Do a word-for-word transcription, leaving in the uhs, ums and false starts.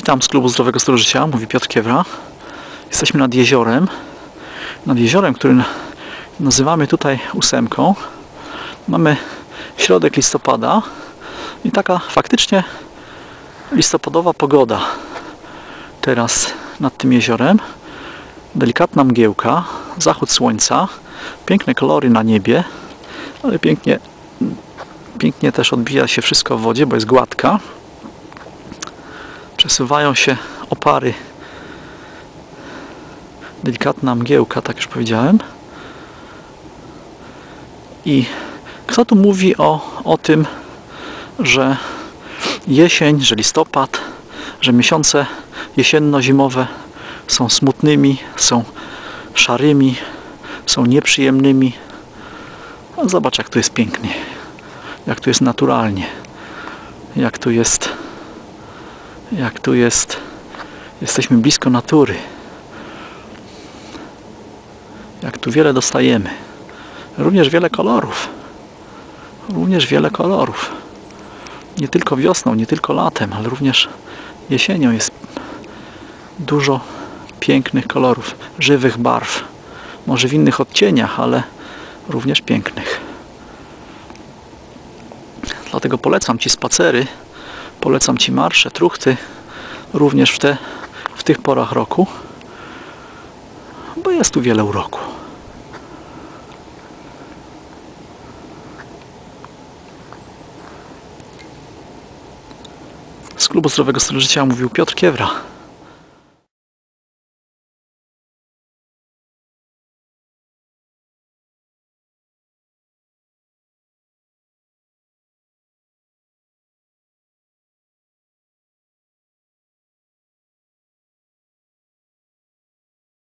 Witam z Klubu Zdrowego Stylu Życia, mówi Piotr Kiewra. Jesteśmy nad jeziorem, nad jeziorem, który nazywamy tutaj ósemką. Mamy środek listopada i taka faktycznie listopadowa pogoda teraz nad tym jeziorem. Delikatna mgiełka, zachód słońca, piękne kolory na niebie, ale pięknie, pięknie też odbija się wszystko w wodzie, bo jest gładka. Przesuwają się opary, delikatna mgiełka, tak już powiedziałem. I kto tu mówi o, o tym, że jesień, że listopad, że miesiące jesienno-zimowe są smutnymi, są szarymi, są nieprzyjemnymi. No zobacz, jak tu jest pięknie, jak tu jest naturalnie, jak tu jest jak tu jest jesteśmy blisko natury, jak tu wiele dostajemy, również wiele kolorów również wiele kolorów nie tylko wiosną, nie tylko latem, ale również jesienią jest dużo pięknych kolorów, żywych barw, może w innych odcieniach, ale również pięknych. Dlatego polecam Ci spacery, polecam Ci marsze, truchty, również w, te, w tych porach roku, bo jest tu wiele uroku. Z Klubu Zdrowego Stylu Życia mówił Piotr Kiewra.